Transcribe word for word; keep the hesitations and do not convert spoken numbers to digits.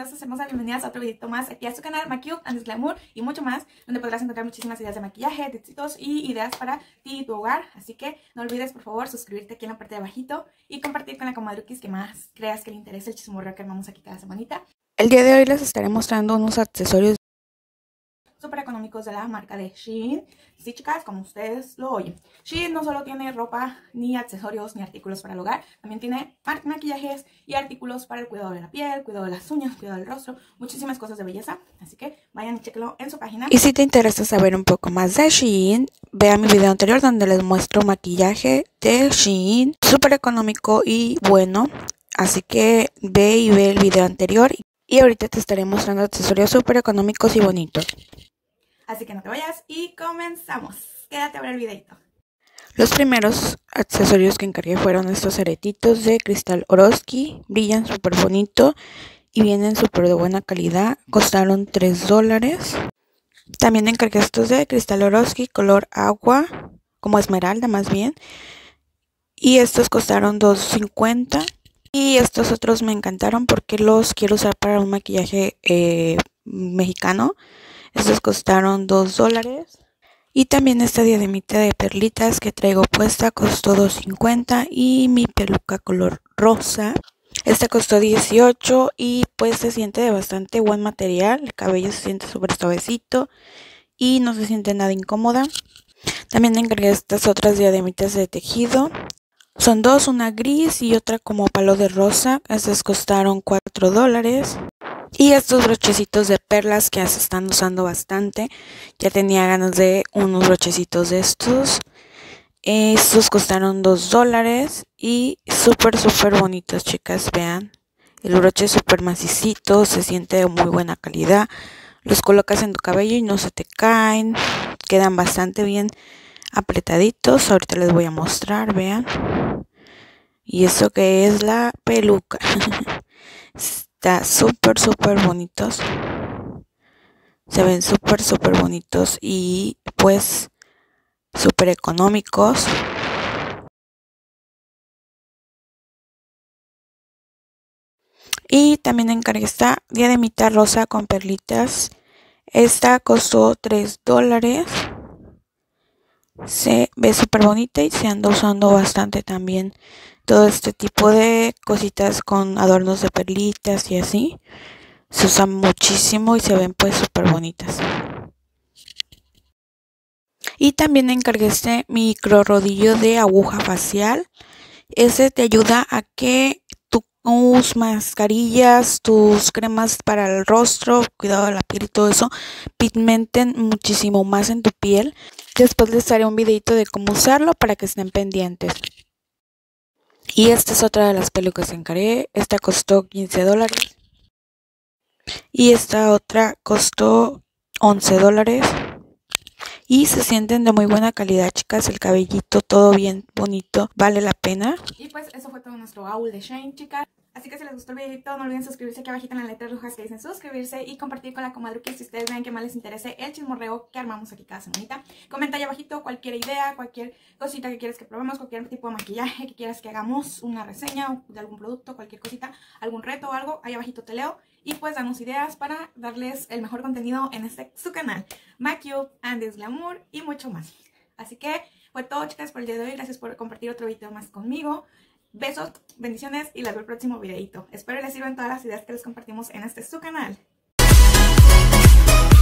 preciosas, hermosas, bienvenidas a otro videito más aquí a su canal Makeup and Glamour y mucho más, donde podrás encontrar muchísimas ideas de maquillaje, tipsitos y ideas para ti y tu hogar. Así que no olvides por favor suscribirte aquí en la parte de abajito y compartir con la comadruquis que más creas que le interese el chismorreo que armamos aquí cada semanita. El día de hoy les estaré mostrando unos accesorios súper económicos de la marca de Shein. Sí, chicas, como ustedes lo oyen, Shein no solo tiene ropa, ni accesorios, ni artículos para el hogar, también tiene ma maquillajes y artículos para el cuidado de la piel, cuidado de las uñas, cuidado del rostro, muchísimas cosas de belleza. Así que vayan y chequenlo en su página. Y si te interesa saber un poco más de Shein, vea mi video anterior donde les muestro maquillaje de Shein, súper económico y bueno. Así que ve y ve el video anterior. Y ahorita te estaré mostrando accesorios súper económicos y bonitos. Así que no te vayas y comenzamos. Quédate a ver el videito. Los primeros accesorios que encargué fueron estos aretitos de cristal Swarovski. Brillan súper bonito y vienen súper de buena calidad. Costaron tres dólares. También encargué estos de cristal Swarovski color agua, como esmeralda más bien. Y estos costaron dos cincuenta. Y estos otros me encantaron porque los quiero usar para un maquillaje eh, mexicano. Estos costaron dos dólares. Y también esta diademita de perlitas que traigo puesta costó dos cincuenta. Y mi peluca color rosa, esta costó dieciocho. Y pues se siente de bastante buen material. El cabello se siente súper suavecito y no se siente nada incómoda. También encargué estas otras diademitas de tejido. Son dos, una gris y otra como palo de rosa. Estas costaron cuatro dólares. Y estos brochecitos de perlas que se están usando bastante. Ya tenía ganas de unos brochecitos de estos. Estos costaron dos dólares. Y súper súper bonitos, chicas. Vean. El broche es súper macicito. Se siente de muy buena calidad. Los colocas en tu cabello y no se te caen. Quedan bastante bien apretaditos. Ahorita les voy a mostrar. Vean. Y eso que es la peluca. Está súper súper bonitos. Se ven súper súper bonitos. Y pues súper económicos. Y también encargué esta diademita rosa con perlitas. Esta costó tres dólares. Se ve súper bonita y se anda usando bastante también. Todo este tipo de cositas con adornos de perlitas y así. Se usan muchísimo y se ven pues súper bonitas. Y también encargué este micro rodillo de aguja facial. Ese te ayuda a que tus mascarillas, tus cremas para el rostro, cuidado de la piel y todo eso, pigmenten muchísimo más en tu piel. Después les haré un videito de cómo usarlo para que estén pendientes. Y esta es otra de las pelucas que encargué. Esta costó quince dólares. Y esta otra costó once dólares. Y se sienten de muy buena calidad, chicas. El cabellito todo bien bonito. Vale la pena. Y pues eso fue todo nuestro haul de Shein, chicas. Así que si les gustó el videito, no olviden suscribirse aquí abajito en las letras rojas que dicen suscribirse y compartir con la comadruquis si ustedes ven que más les interese el chismorreo que armamos aquí cada semanita. Comenta ahí abajito cualquier idea, cualquier cosita que quieras que probemos, cualquier tipo de maquillaje que quieras que hagamos, una reseña de algún producto, cualquier cosita, algún reto o algo, ahí abajito te leo. Y pues danos ideas para darles el mejor contenido en este su canal, Makeup and Glamour y mucho más. Así que fue todo, chicas, por el día de hoy. Gracias por compartir otro video más conmigo. Besos, bendiciones y les veo el próximo videito. Espero les sirvan todas las ideas que les compartimos en este su canal.